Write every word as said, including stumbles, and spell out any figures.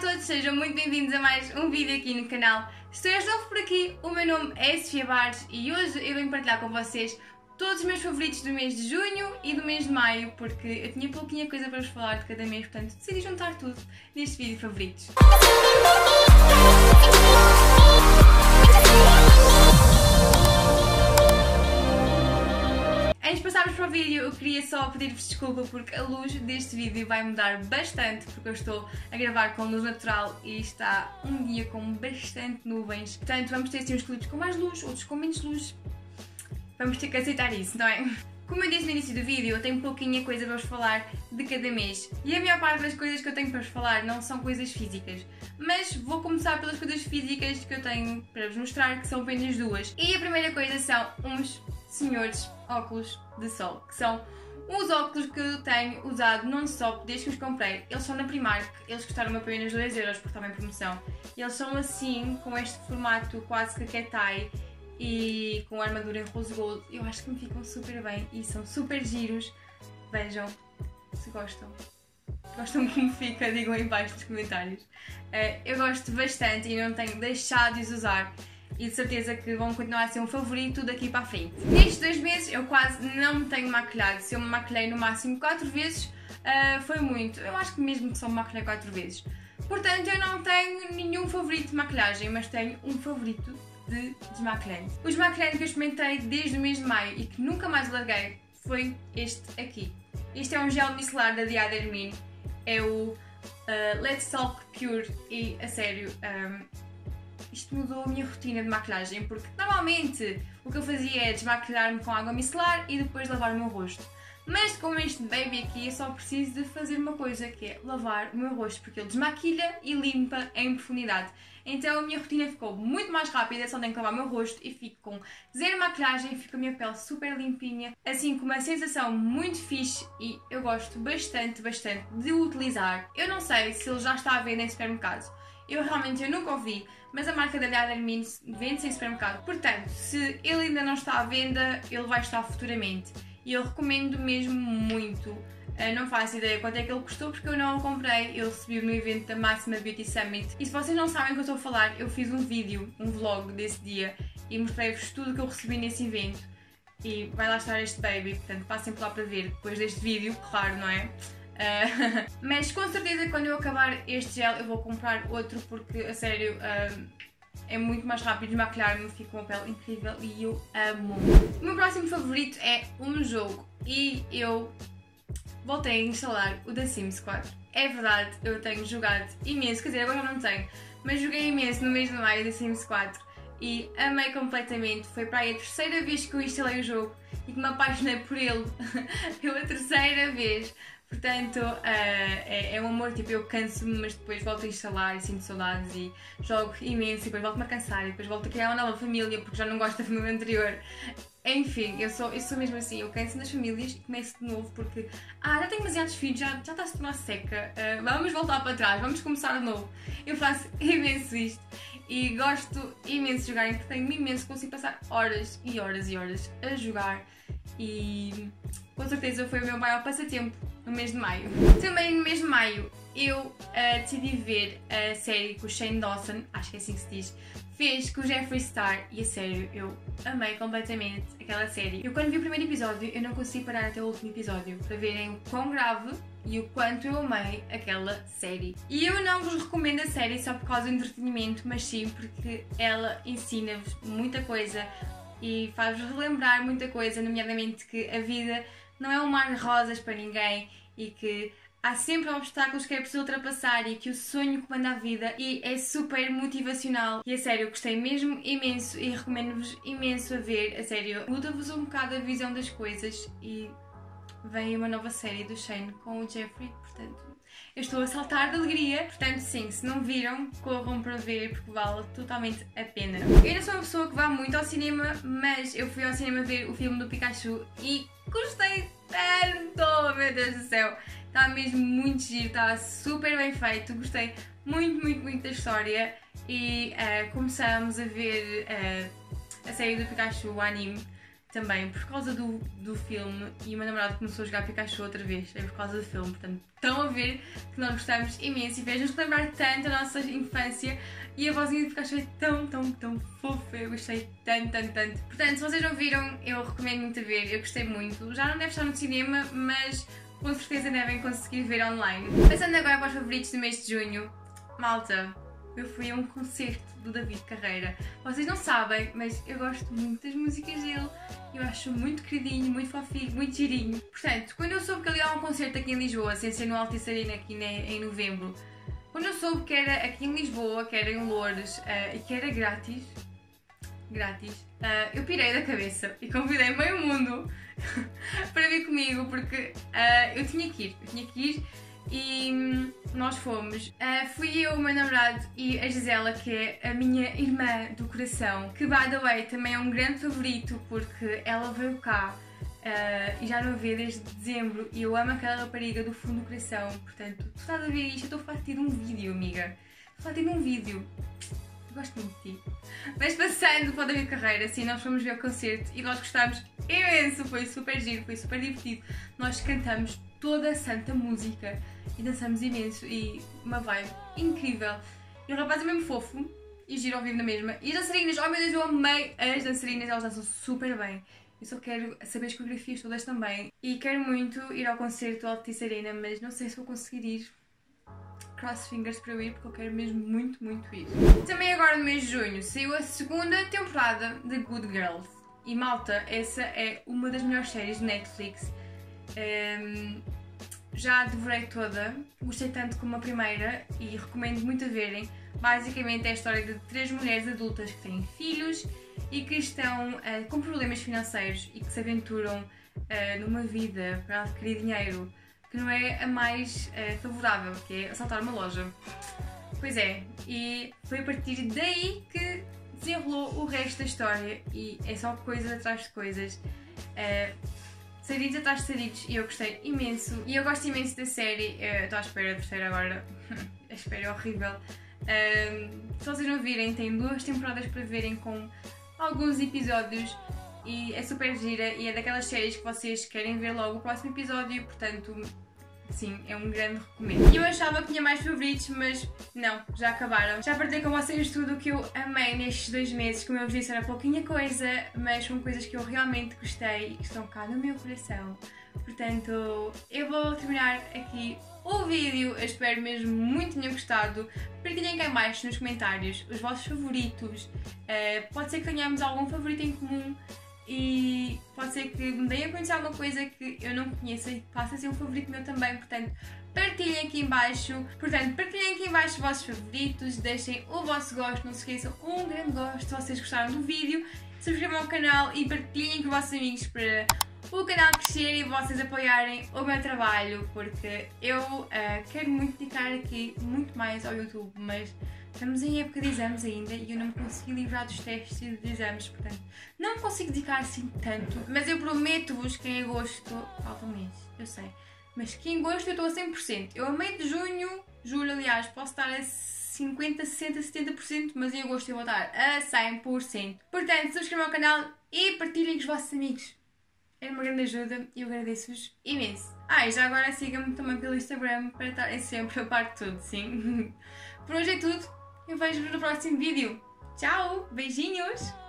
todos, sejam muito bem-vindos a mais um vídeo aqui no canal. Se tu és novo por aqui, o meu nome é Sofia Barros e hoje eu venho partilhar com vocês todos os meus favoritos do mês de junho e do mês de maio, porque eu tinha pouquinha coisa para vos falar de cada mês, portanto decidi juntar tudo neste vídeo favoritos. Antes de passarmos para o vídeo, eu queria só pedir-vos desculpa porque a luz deste vídeo vai mudar bastante, porque eu estou a gravar com luz natural e está um dia com bastante nuvens. Portanto, vamos ter assim uns clipes com mais luz, outros com menos luz. Vamos ter que aceitar isso, não é? Como eu disse no início do vídeo, eu tenho pouquinha coisa para vos falar de cada mês. E a maior parte das coisas que eu tenho para vos falar não são coisas físicas. Mas vou começar pelas coisas físicas que eu tenho para vos mostrar, que são apenas duas. E a primeira coisa são uns senhores óculos de sol, que são os óculos que eu tenho usado non-stop desde que os comprei. Eles são na Primark, eles custaram apenas dois euros porque estavam em promoção. E eles são assim, com este formato quase que cat-eye e com a armadura em rose gold. Eu acho que me ficam super bem e são super giros. Vejam se gostam. Gostam como fica, digam aí embaixo nos comentários. Uh, eu gosto bastante e não tenho deixado de os usar. E de certeza que vão continuar a ser um favorito daqui para a frente. Nestes dois meses eu quase não me tenho maquilhado. Se eu me maquilhei no máximo quatro vezes, uh, foi muito. Eu acho que mesmo que só me maquilhei quatro vezes. Portanto, eu não tenho nenhum favorito de maquilhagem, mas tenho um favorito de desmaquilhante. O desmaquilhante que eu experimentei desde o mês de maio e que nunca mais larguei foi este aqui. Este é um gel micelar da Diadermine. É o uh, Let's Talk Pure e, a sério, um, isto mudou a minha rotina de maquilhagem, porque normalmente o que eu fazia é desmaquilhar-me com água micelar e depois lavar o meu rosto. Mas com este baby aqui eu só preciso de fazer uma coisa, que é lavar o meu rosto, porque ele desmaquilha e limpa em profundidade. Então a minha rotina ficou muito mais rápida, só tenho que lavar o meu rosto e fico com zero maquilhagem, fico a minha pele super limpinha, assim com uma sensação muito fixe e eu gosto bastante, bastante de o utilizar. Eu não sei se ele já está à venda em supermercados. Eu realmente eu nunca ouvi, mas a marca da Diadermine vende-se em supermercado. Portanto, se ele ainda não está à venda, ele vai estar futuramente. E eu recomendo mesmo muito. Eu não faço ideia quanto é que ele custou porque eu não o comprei. Eu recebi no evento da Máxima Beauty Summit. E se vocês não sabem o que eu estou a falar, eu fiz um vídeo, um vlog desse dia e mostrei-vos tudo o que eu recebi nesse evento. E vai lá estar este baby, portanto passem por lá para ver depois deste vídeo, claro, não é? Uh, mas com certeza quando eu acabar este gel eu vou comprar outro porque, a sério, uh, é muito mais rápido de maquilhar-me, fico com uma pele incrível e eu amo. O meu próximo favorito é um jogo e eu voltei a instalar o The Sims quatro. É verdade, eu tenho jogado imenso, quer dizer, agora não tenho, mas joguei imenso no mês de maio The Sims quatro e amei completamente. Foi para aí a terceira vez que eu instalei o jogo e que me apaixonei por ele pela terceira vez. Portanto, uh, é, é um amor, tipo, eu canso-me, mas depois volto a instalar e sinto saudades e jogo imenso e depois volto-me a cansar e depois volto a criar uma nova família porque já não gosto da família anterior. Enfim, eu sou, eu sou mesmo assim, eu canso das famílias e começo de novo porque ah, já tenho demasiados filhos, já, já está a se tornar seca, uh, vamos voltar para trás, vamos começar de novo. Eu faço imenso isto e gosto imenso de jogar, entretenho-me imenso, consigo passar horas e horas e horas a jogar e com certeza foi o meu maior passatempo no mês de maio. Também no mês de maio eu uh, decidi ver a série que o Shane Dawson, acho que é assim que se diz, fez com o Jeffree Star e, a sério, eu amei completamente aquela série. Eu quando vi o primeiro episódio eu não consegui parar até o último episódio para verem o quão grave e o quanto eu amei aquela série. E eu não vos recomendo a série só por causa do entretenimento, mas sim porque ela ensina-vos muita coisa e faz-vos relembrar muita coisa, nomeadamente que a vida não é um mar de rosas para ninguém e que há sempre obstáculos que é preciso ultrapassar e que o sonho comanda a vida e é super motivacional. E a sério, eu gostei mesmo imenso e recomendo-vos imenso a ver. A sério, muda-vos um bocado a visão das coisas e vem uma nova série do Shane com o Jeffree, portanto eu estou a saltar de alegria. Portanto sim, se não viram, corram para ver porque vale totalmente a pena. Eu não sou uma pessoa que vá muito ao cinema, mas eu fui ao cinema ver o filme do Pikachu e gostei tanto, meu Deus do céu. Está mesmo muito giro, está super bem feito, gostei muito, muito, muito da história e uh, começamos a ver uh, a série do Pikachu, o anime. também por causa do, do filme, e o meu namorado começou a jogar Pikachu outra vez, é por causa do filme, portanto estão a ver que nós gostamos imenso e fez-nos lembrar tanto da nossa infância, e a vozinha do Pikachu é tão, tão, tão fofa, eu gostei tanto, tanto, tanto. Portanto, se vocês não viram, eu recomendo muito a ver, eu gostei muito, já não deve estar no cinema, mas com certeza devem conseguir ver online. Passando agora para os favoritos do mês de junho, malta, eu fui a um concerto do David Carreira. Vocês não sabem, mas eu gosto muito das músicas dele. Eu acho muito queridinho, muito fofinho, muito girinho. Portanto, quando eu soube que ele ia a um concerto aqui em Lisboa, sem ser no Altice Arena aqui em novembro, quando eu soube que era aqui em Lisboa, que era em Loures uh, e que era grátis, grátis, uh, eu pirei da cabeça e convidei meio mundo para vir comigo, porque uh, eu tinha que ir, eu tinha que ir. E nós fomos. Uh, fui eu, o meu namorado e a Gisela, que é a minha irmã do coração, que, by the way, também é um grande favorito porque ela veio cá uh, e já não a vê desde dezembro, e eu amo aquela rapariga do fundo do coração. Portanto, tu estás a ver isto, eu estou farta de ter um vídeo, amiga. Estou farta de ter um vídeo. Eu gosto muito de ti. Mas passando para o David Carreira, assim, nós fomos ver o concerto e nós gostámos imenso. Foi super giro, foi super divertido. Nós cantamos toda a santa música e dançamos imenso, e uma vibe incrível. E o rapaz é mesmo fofo e giro ao vivo na mesma. E as dançarinas, oh meu Deus, eu amei as dançarinas, elas dançam super bem. Eu só quero saber as coreografias todas também. E quero muito ir ao concerto do Altice Arena, mas não sei se vou conseguir ir. Cross fingers para eu ir, porque eu quero mesmo muito, muito ir. Também agora no mês de junho saiu a segunda temporada de Good Girls. E malta, essa é uma das melhores séries de Netflix. Um, já a devorei toda, gostei tanto como a primeira e recomendo muito a verem. Basicamente é a história de três mulheres adultas que têm filhos e que estão uh, com problemas financeiros e que se aventuram uh, numa vida para adquirir dinheiro que não é a mais uh, favorável, que é assaltar uma loja. Pois é, e foi a partir daí que desenrolou o resto da história, e é só coisas atrás de coisas. Uh, Saídos atrás de saídos, e eu gostei imenso. E eu gosto imenso da série. Estou à espera da terceira agora. A espera é horrível. Um, se vocês não virem, tem duas temporadas para verem com alguns episódios. E é super gira, e é daquelas séries que vocês querem ver logo o próximo episódio. Portanto, sim, é um grande recomendo. E eu achava que tinha mais favoritos, mas não, já acabaram. Já partilhei com vocês tudo o que eu amei nestes dois meses. Como eu vos disse, era pouquinha coisa, mas são coisas que eu realmente gostei e que estão cá no meu coração. Portanto, eu vou terminar aqui o vídeo. Eu espero mesmo muito que tenham gostado. Partilhem cá em baixo nos comentários os vossos favoritos. Uh, pode ser que tenhamos algum favorito em comum. E pode ser que me deem a conhecer alguma coisa que eu não conheça e passe a ser um favorito meu também, portanto partilhem aqui em baixo, portanto partilhem aqui em baixo os vossos favoritos, deixem o vosso gosto, não se esqueçam, um grande gosto se vocês gostaram do vídeo, subscrevam o canal e partilhem com os vossos amigos para o canal crescer e vocês apoiarem o meu trabalho, porque eu uh, quero muito dedicar aqui muito mais ao YouTube, mas estamos em época de exames ainda e eu não me consegui livrar dos testes e dos exames, portanto não me consigo dedicar assim tanto. Mas eu prometo-vos que em agosto, falta um mês, eu sei, mas que em agosto eu estou a cem por cento. Eu a meio de junho, julho aliás, posso estar a cinquenta, sessenta, setenta por cento, mas em agosto eu vou estar a cem por cento. Portanto, subscrevam o canal e partilhem com os vossos amigos. É uma grande ajuda e eu agradeço-vos imenso. Ah, e já agora sigam-me também pelo Instagram para estarem sempre a par de tudo, sim? Por hoje é tudo. Eu vejo-vos no próximo vídeo. Tchau! Beijinhos!